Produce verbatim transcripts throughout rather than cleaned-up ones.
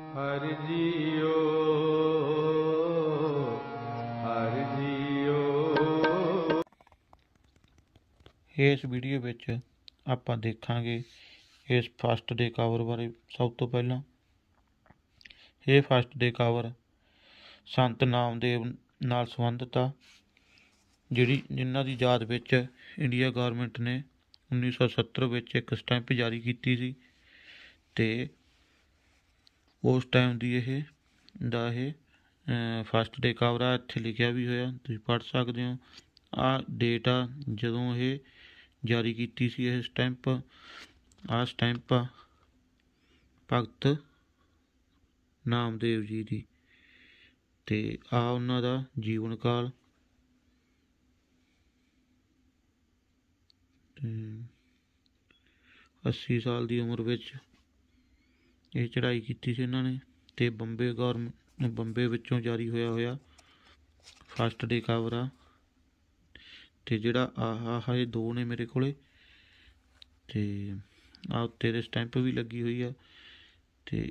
हर जियो हर जियो। इस video which आपां देखांगे इस फस्ट डे कवर बारे। सब तो पहला ये फस्ट डे कवर संत नामदेव नाल संबंधित आ, जिहड़ी जिन्हां दी याद विच इंडिया गौरमेंट ने उन्नीस सौ सत्तर विच एक स्टैंप जारी कीती सी ते उस टाइम दी ये दा ये फस्ट डे कवर आ। इत्थे लिखिया भी होया, तुसीं पढ़ सकदे हो। आ डेट आ जदों ये जारी कीती सी ये स्टैंप। आ स्टैंप आ भगत नामदेव जी दी ते आ उन्हां दा जीवन काल। अस्सी साल की उम्र विच ये चढ़ाई की सी इन्हां ने ते बंबे गौरमेंट बंबे विचों जारी होया होया फस्ट डे कवर आ। ते जिहड़ा आह आह ये दो ने मेरे कोले ते आ उत्ते दे स्टैंप भी लगी हुई है ते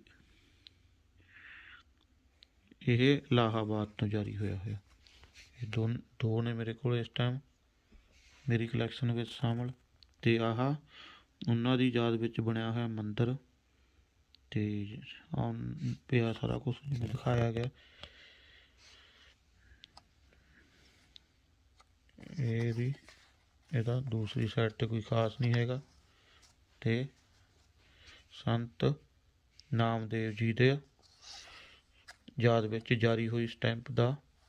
यह इलाहाबाद तो जारी होया होया। ये दो दो ने मेरे को इस टाइम मेरी कलैक्शन में शामिल। ते आह उन्हां दी याद विच बनया होया मंदिर ते पिया सारा कुछ जिवें दिखाया गया। ये भी ਇਹਦਾ दूसरी साइड ते कोई खास नहीं हैगा ते संत नामदेव जी दे याद विच जारी हुई स्टैंप दा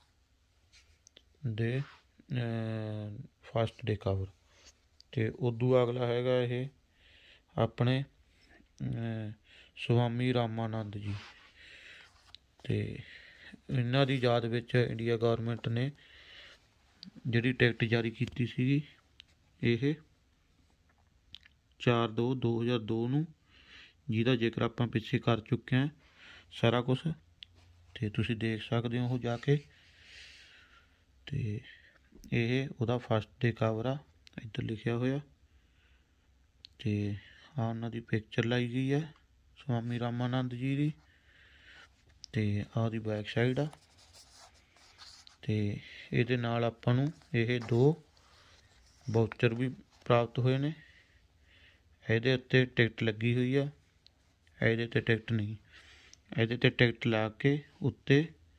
दे फस्ट डे कवर। ते उदू अगला हैगा ये अपने स्वामी रामानंद जी ते इन्हां दी याद विच इंडिया गौरमेंट ने जिहड़ी टिकट जारी की सी ये चार दो दो हज़ार दो नूं, जिहदा जिक्र आपां पिछे कर चुके हैं सारा कुछ ते तुसीं देख सकदे हो जाके। ते ये उहदा फस्ट डे कवर आ, इधर लिखिया होया ते आ उन्हां दी पिक्चर लाई गई है स्वामी रामानंद जी दी ते आ दी बैक साइड आ। ते इहदे नाल आपां नूं ये दो वाउचर भी प्राप्त होए ने। इहदे उत्ते टिकट लगी हुई है, इहदे ते टिकट नहीं। इहदे ते टिकट ला के उत्ते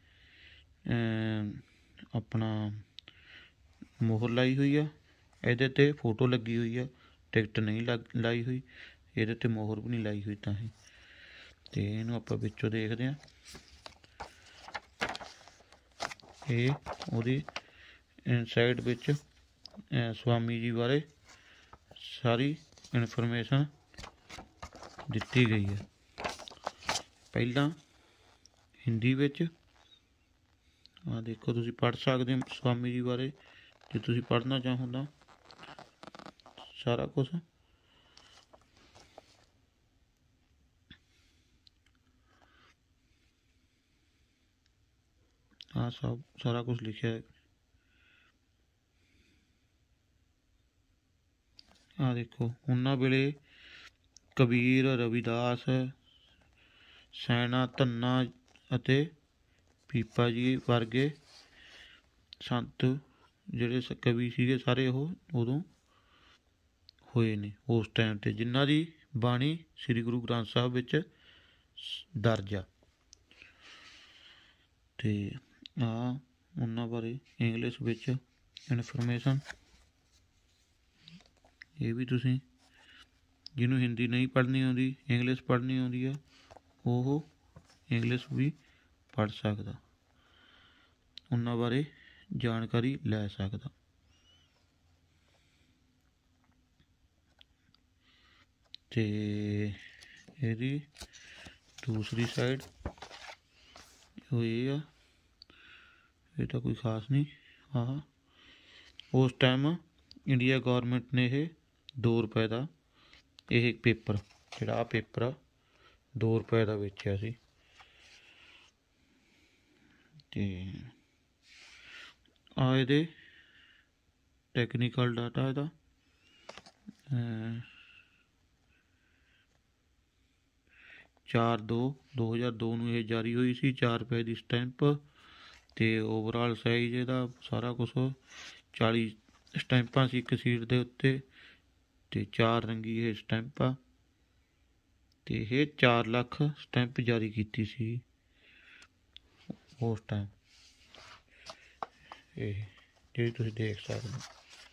अपना मोहर लाई हुई है, इहदे ते फोटो लगी हुई है, टिकट नहीं लग लाई हुई। इहदे ते मोहर भी नहीं लाई हुई तां ही ते इहनूं आपां विचों देखदे हां। ये उहदी इनसाइड विच स्वामी जी बारे सारी इनफॉर्मेशन दिती गई है। पहला हिंदी विच आ देखो, तुसीं पढ़ सकदे हो स्वामी जी बारे जे तुसीं पढ़ना चाहो तां सारा कुछ। हाँ सब सारा कुछ लिखा है। आ देखो, उन्हां वेले कबीर रविदास सैना धन्ना अते पीपा जी वर्गे संत जिहड़े कवि सीगे सारे ओह उदों होए ने उस टाइम ते, जिन्हां दी बाणी श्री गुरु ग्रंथ साहब विच दर्ज आ। ते आ उन्हां बारे इंग्लिश विच इनफॉर्मेशन। ये भी तुसीं जिन्हों हिंदी नहीं पढ़नी आती इंग्लिश पढ़नी आती है वो इंग्लिश भी पढ़ सकदा, उन्हां बारे जानकारी लै सकदा। ते इहदी दूसरी साइड ये आ, ये तो कोई खास नहीं। हाँ उस टाइम इंडिया गौरमेंट ने यह दो रुपए का यह पेपर जिहड़ा पेपर आ दो रुपए का बेचिया सी। ते आ इहदे टैक्नीकल डाटा इहदा ਚਾਰ ਦੋ ਦੋ ਹਜ਼ਾਰ ਦੋ ਨੂੰ ਇਹ ਜਾਰੀ ਹੋਈ ਸੀ। ਚਾਰ ਰੁਪਏ ਦੀ ਸਟੈਂਪ ਅਤੇ ਓਵਰਆਲ ਸਾਈਜ਼ ਇਹਦਾ ਸਾਰਾ ਕੁਛ ਚਾਲੀ ਸਟੈਂਪਾਂ ਸੀ ਇੱਕ ਸੀਟ ਦੇ ਉੱਤੇ, ਅਤੇ ਚਾਰ ਰੰਗੀ ਇਹ ਸਟੈਂਪ ਆ, ਅਤੇ ਇਹ ਚਾਰ ਲੱਖ ਸਟੈਂਪ ਜਾਰੀ ਕੀਤੀ ਸੀ ਉਸ ਟਾਈਮ, ਇਹ ਜਿਹੜੀ ਤੁਸੀਂ ਦੇਖ ਸਕਦੇ ਹੋ।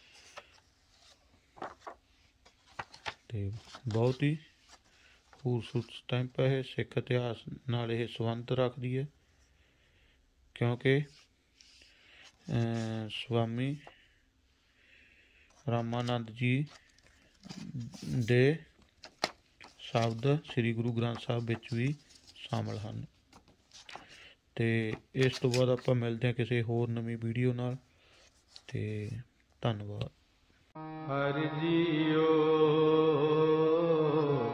ਅਤੇ ਬਹੁਤ ਹੀ ਖੂਬਸੂਰਤ ਸਟੈਂਪ ਹੈ ਇਹ, ਸਿੱਖ ਇਤਿਹਾਸ ਨਾਲ ਇਹ ਸੰਬੰਧ ਰੱਖਦੀ ਹੈ, ਕਿਉਂਕਿ ਸਵਾਮੀ ਰਾਮਾਨੰਦ ਜੀ ਦੇ ਸ਼ਬਦ ਸ੍ਰੀ ਗੁਰੂ ਗ੍ਰੰਥ ਸਾਹਿਬ ਵਿੱਚ ਵੀ ਸ਼ਾਮਲ ਹਨ। ਅਤੇ ਇਸ ਤੋਂ ਬਾਅਦ ਆਪਾਂ ਮਿਲਦੇ ਹਾਂ ਕਿਸੇ ਹੋਰ ਨਵੀਂ ਵੀਡੀਓ ਨਾਲ, ਅਤੇ ਧੰਨਵਾਦ। ਹਰਿ ਜੀਓ।